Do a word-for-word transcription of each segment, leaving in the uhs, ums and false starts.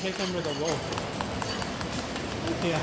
take under the roll. Yeah.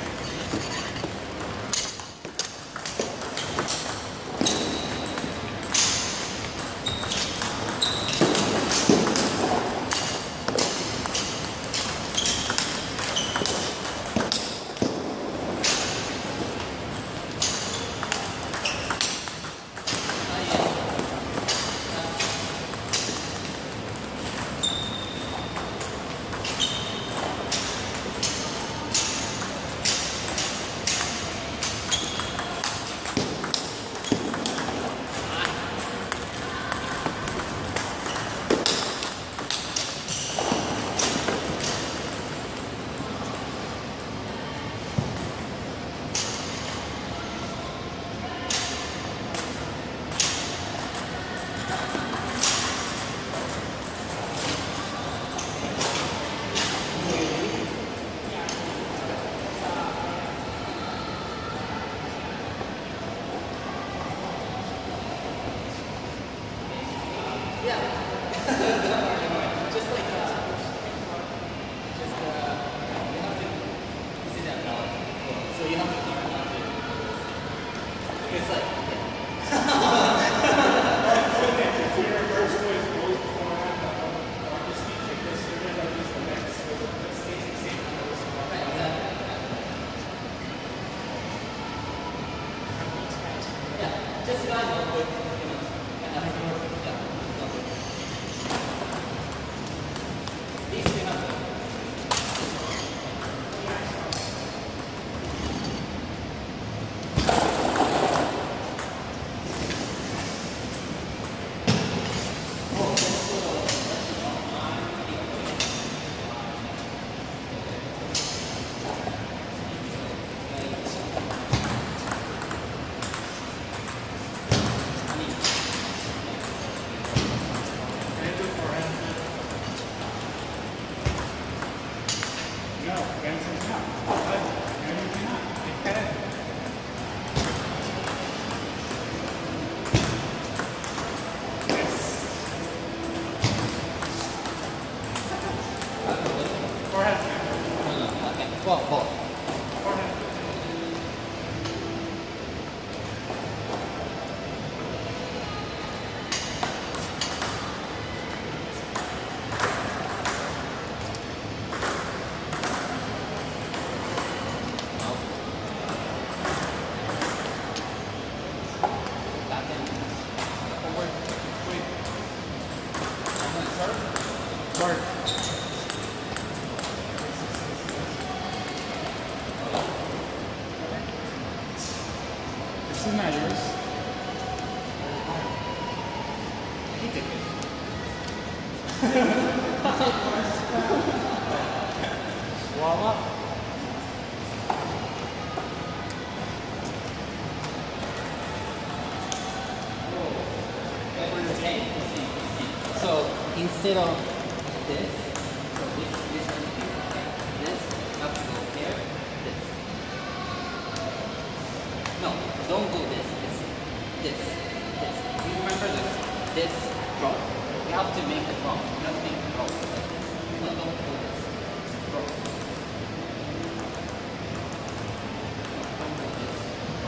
This is not yours. Keep it. Voila. So instead of this, so this, this has to be this, have to go here, this. No, don't go this, this, this, this. You remember this, this drop? You have to make a drop. You have to make a drop like this. No, don't go this. Drop. Don't go this.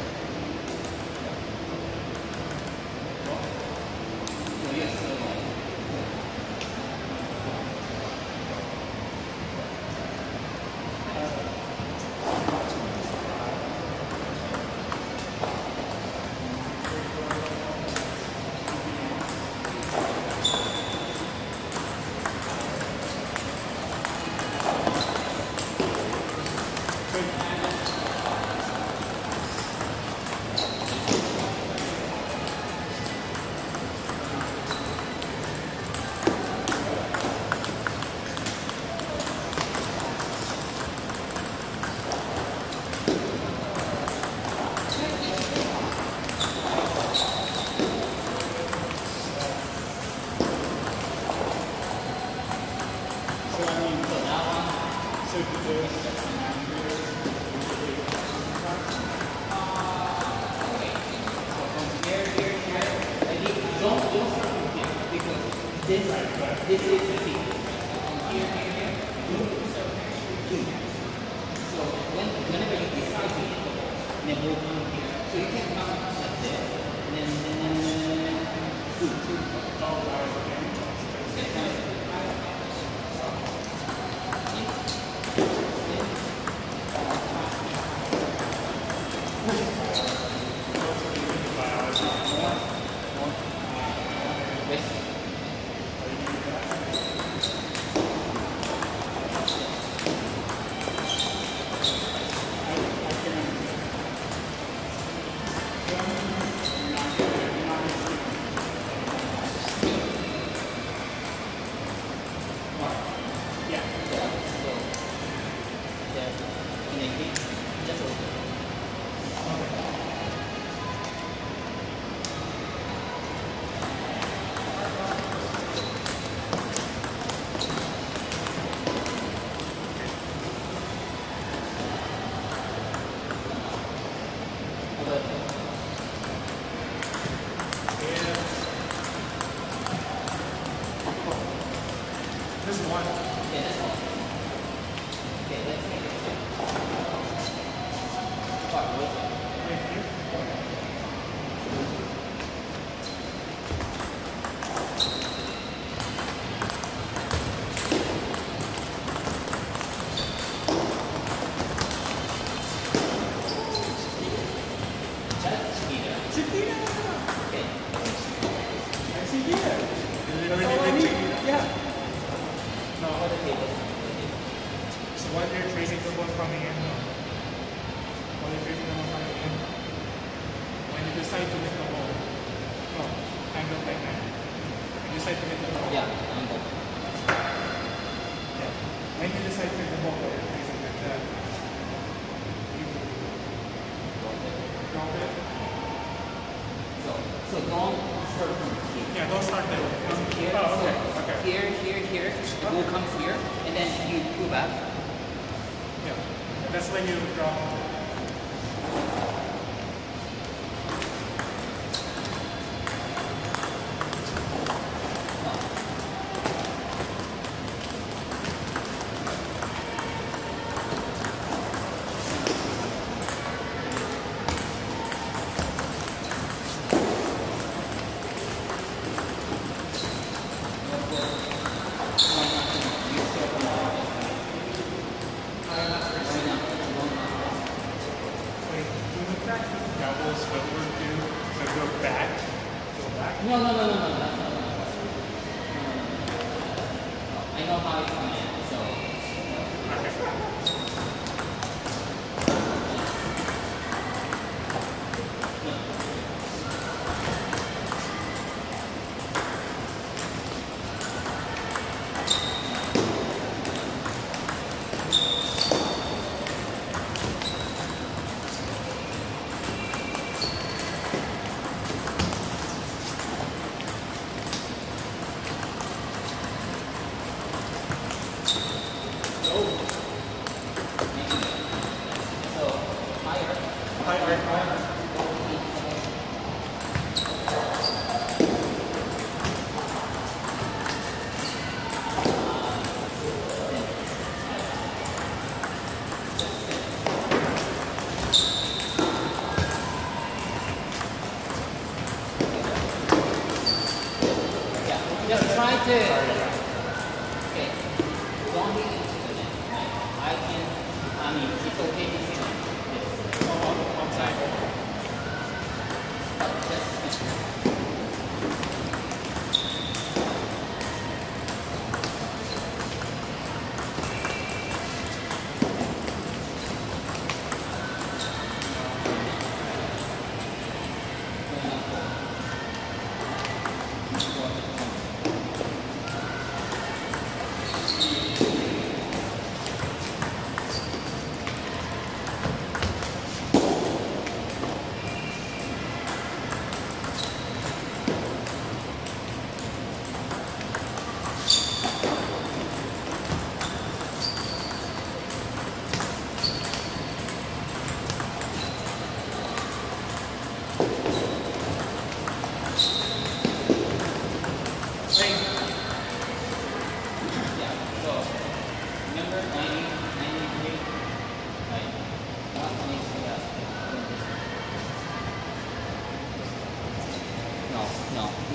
Drop. So yes, so like. This, this is the secret. Here, here, here. when, whenever you decide to hit the ball, and then ball comes here. So you can come like this, and then, and then, and then, two, two. Oh, right, okay. Okay, kind of. This one. Yeah, this one. Okay, let's make it quick. Fuck, wait. Right here. That's Chiquita. Chiquita! Okay. I see here. That's all I need. Yeah. No. What the table? So while you're tracing the ball coming in, no. While you're tracing the ball coming in, when you decide to hit the ball, no, angle like that. When you decide to hit the ball. Yeah, angle. Yeah. When you decide to hit the ball, while you're tracing like that, you drop it. So, so don't start from here. Yeah, don't start there. From here. Oh, okay. So Okay. Here, here, here. The ball comes here, and then you pull back. Yeah. That's when you drop. Wait, do you practice doubles footwork too? So go back, go back. No, no, no, no, no, that's not what I was. I know how it's going to end, so. Okay. So, higher. Hi, Art. Hi. Yeah, just try to. Okay, don't hit into the net. Right? I can, I mean, it's okay to hit like this. Oh, on, on side. But just,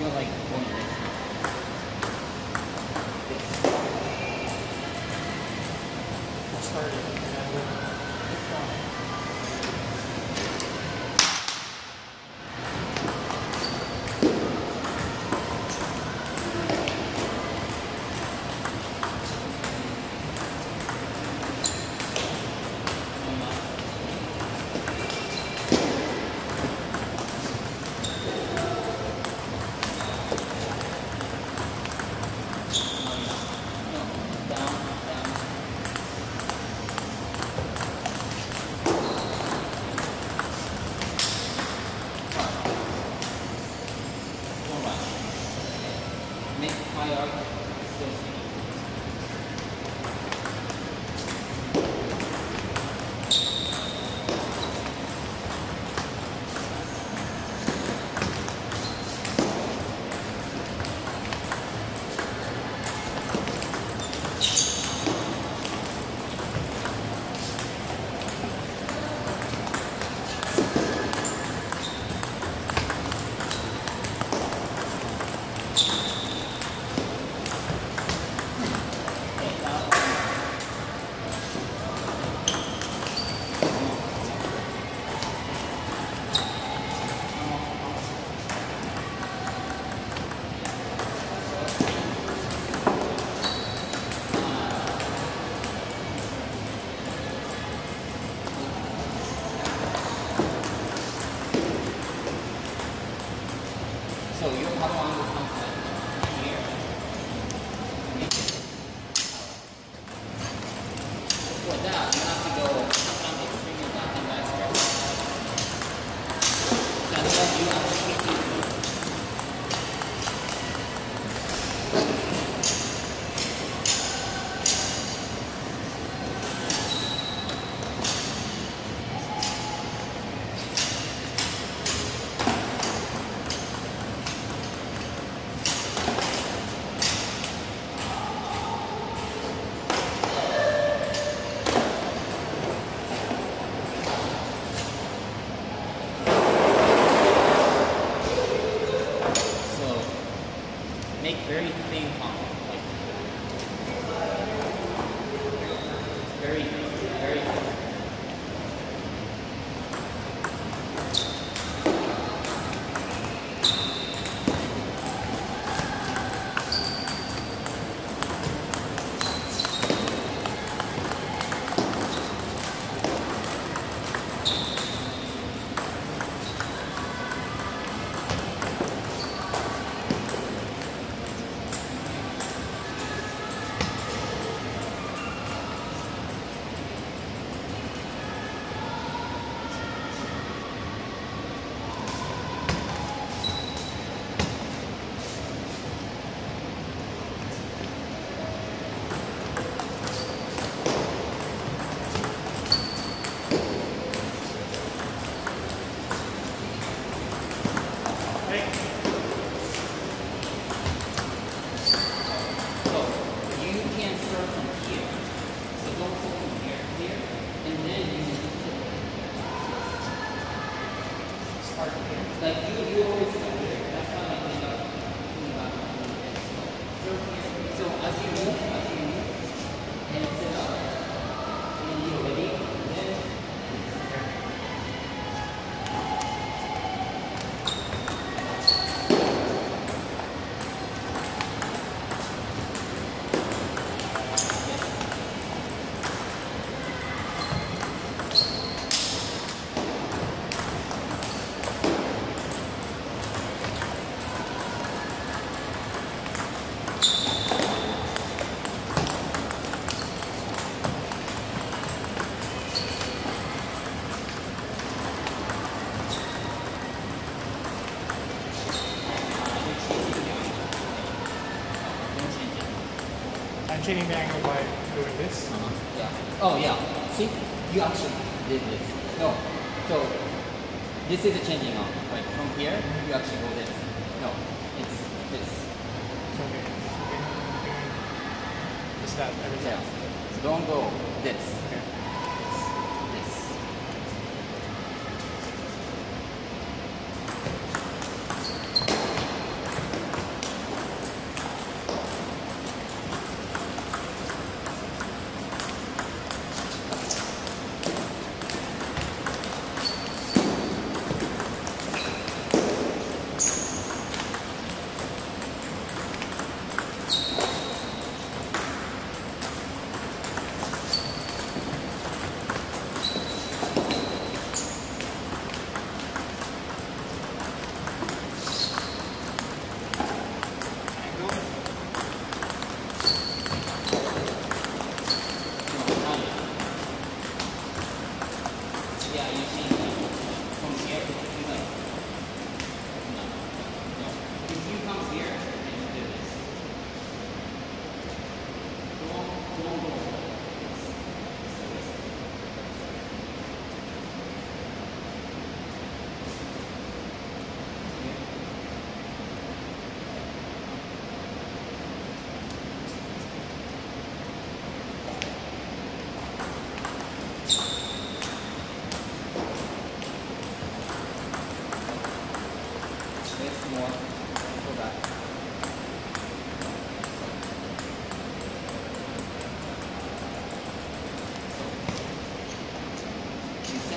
You're like going this. This. Start it and then we'll push down. So your power angle comes like here. For that, you have to go sometimes extremely back and back stretch. So otherwise you have to keep these. Make very thin contact, like very, very thin. Like you, you always start here. That's how I think about thinking about it. So as you move, as you move, and sit up, and then you're ready, then I'm changing the angle by doing this. Uh-huh. Yeah. Oh yeah. See, you actually did this. No. So this is a changing arm. Like from here, you actually go this. No, it's this. So okay. Just that every Yeah. time. So don't go this. Okay. This.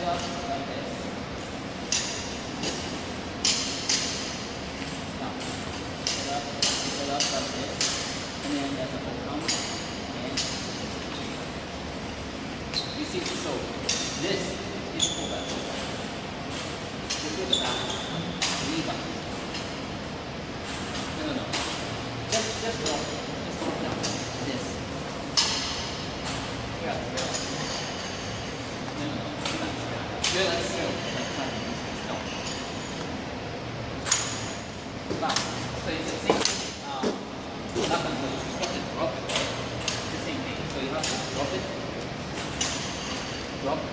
up like this. Now, set up, set up like this. And then there's a bottom. And you see, so this is pull back. You feel the back. Lean back. No, no, no. Just, just drop. Just drop down. This. Yeah, yeah. No, no, no. Feel like still. Like trying to use this. No. Back. So it's the same thing. Uh, not gonna go. You have to drop it, right? It's the same thing. So you have to drop it. Drop.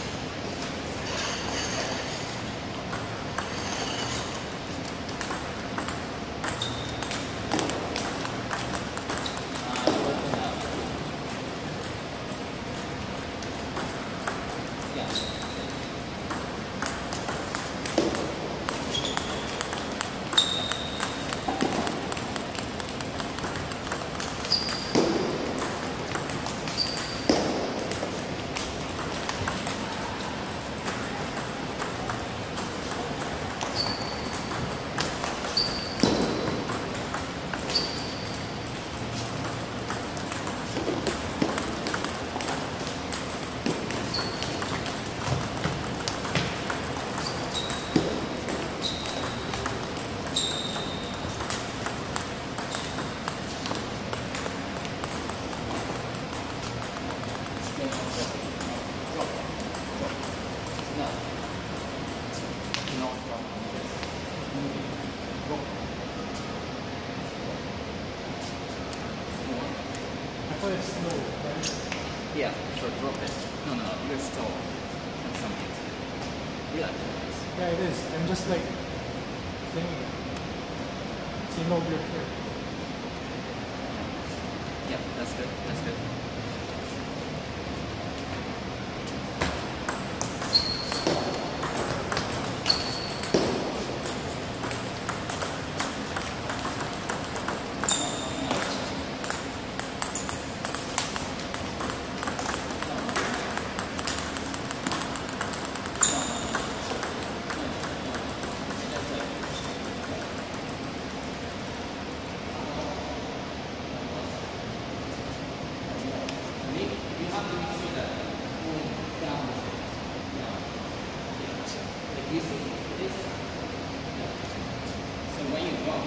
Yeah, sure, drop it. No, no, no, you're still on something. Relax. Yeah, it is. I'm just like thinking. See, no grip here. Yeah, that's good, that's good. You see this? So when you drop,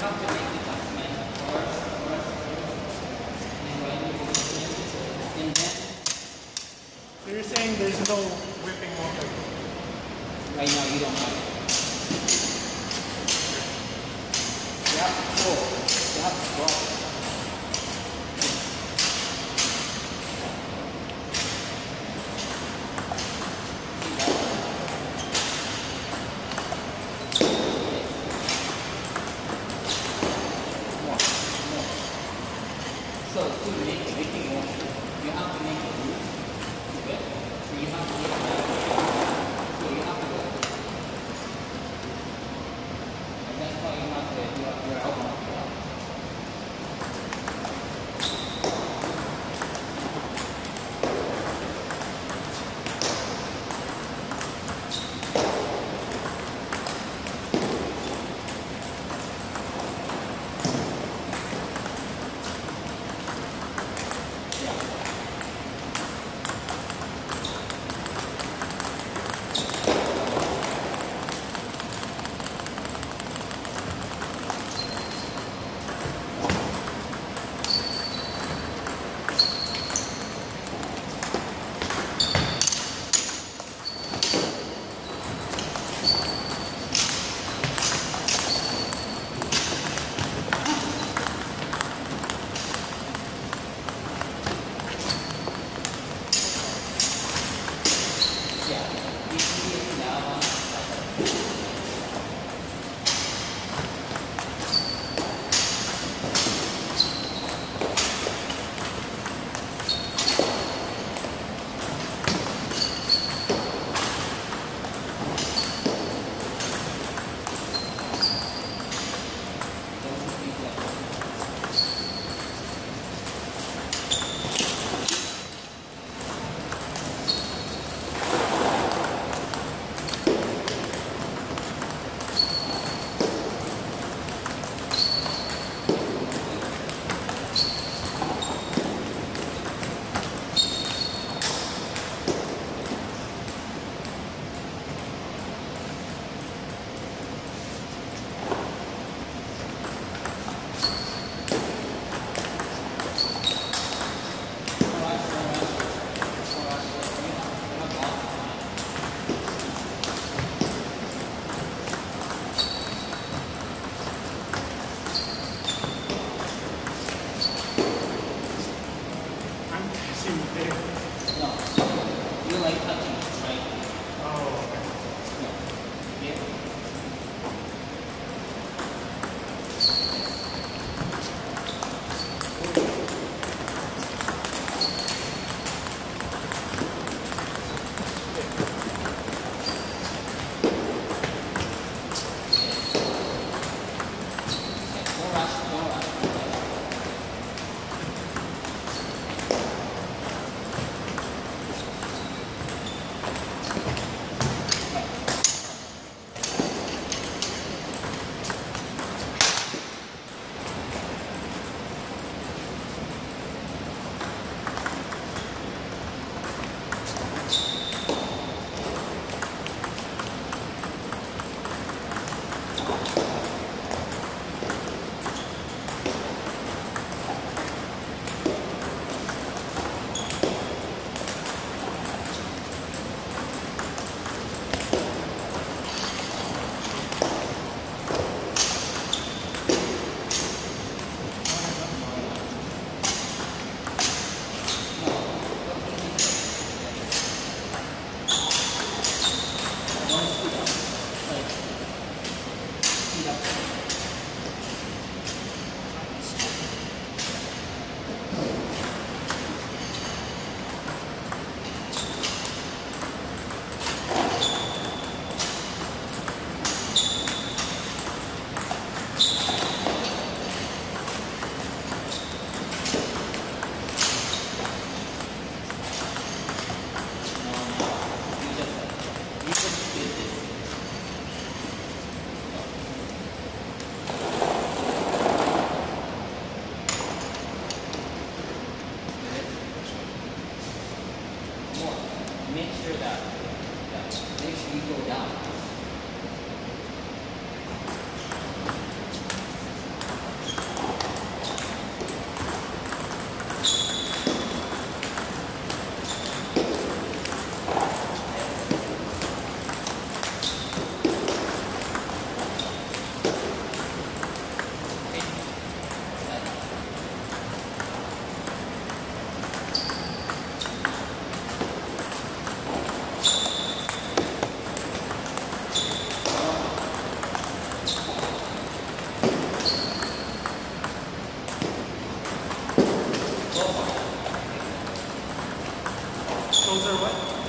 have to make adjustment first, first, first, and when you and then So you're saying there's no whipping motor? right now you don't have it. You have to pull. You have to pull. So to make the whipping motion, you have to make a loop. Okay? So you have to get that. So you have to go. And that's why you have to do your elbow. No. You like touching it, right? Oh, okay. Yeah. Yeah. Don't rush, don't rush. Don't speed up. Like, speed up. No, no. You just, you just did this. More. Make sure that, that make sure you go down. Closer what?